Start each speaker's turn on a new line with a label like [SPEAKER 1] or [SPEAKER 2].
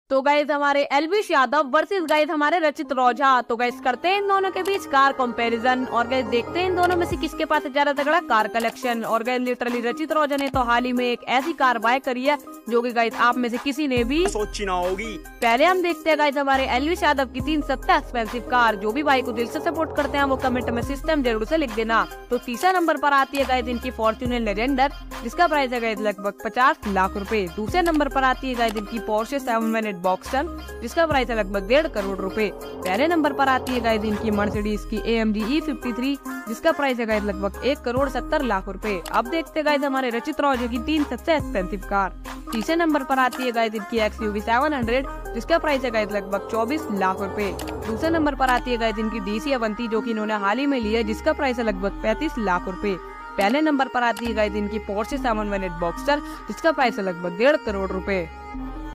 [SPEAKER 1] तो गाइस हमारे Elvish Yadav versus guys हमारे रचित रोझा। तो गाइस करते हैं इन दोनों के बीच कार कंपैरिजन और गाइस देखते हैं इन दोनों में से किसके पास ज्यादा तगड़ा कार कलेक्शन। और गाइस लिटरली रचित रोझा ने तो हाल ही में एक ऐसी कार बाय करी है जो कि गाइस आप में से किसी ने भी
[SPEAKER 2] सोची ना होगी।
[SPEAKER 1] पहले हम देखते हैं गाइस हमारे एल्विश यादव की 3 सबसे एक्सपेंसिव कार। जो भी भाई को दिल से सपोर्ट करते हैं वो कमेंट में सिस्टम जरूर से लिख देना। तो तीसरा नंबर पर आती है गाइस इनकी फॉर्च्यूनर लेजेंडर, जिसका प्राइस है गाइस लगभग 50 लाख रुपए। दूसरे नंबर पर आती है गाइस इनकी पोर्शे 718 बॉक्सर, जिसका प्राइस है लगभग 1.5 करोड़ रुपए। पहले नंबर पर आती है गाइस इनकी मर्सिडीज की AMG E53, जिसका प्राइस है गाइस लगभग 1,70,00,000 रुपए। अब देखते हैं गाइस हमारे रचित रोझा की 3 सबसे एक्सपेंसिव कार। तीसरे नंबर पर आती है गाइस इनकी XUV 700, जिसका प्राइस है गाइस लगभग 24 लाख रुपए। दूसरे नंबर पर आती है गाइस इनकी DC अवंती, जो कि इन्होंने हाल ही में ली है, जिसका प्राइस है लगभग 35 लाख रुपए। पहले नंबर पर आती है गाइस इनकी पोर्शे 718 बॉक्सर, जिसका प्राइस है लगभग 1.5 करोड़ रुपए।